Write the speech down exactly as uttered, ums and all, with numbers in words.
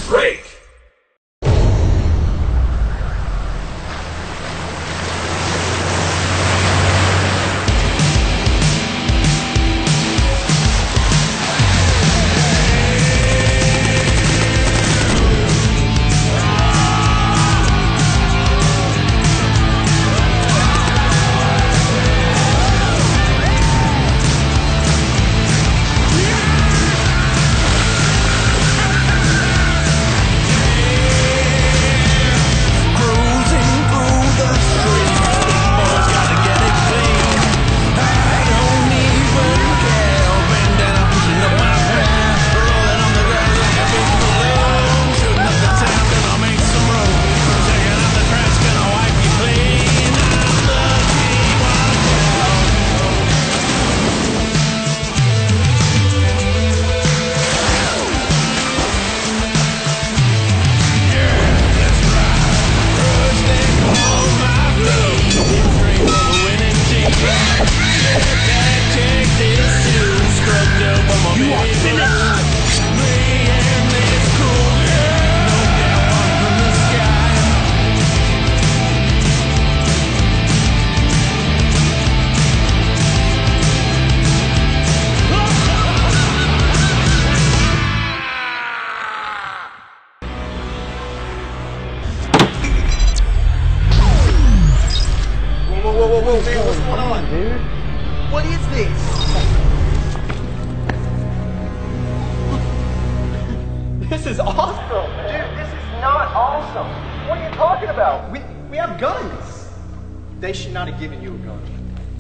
Drake! Whoa, whoa, whoa, man, what's going on, dude? What is this? This is awesome! Dude, this is not awesome! What are you talking about? We, we have guns! They should not have given you a gun.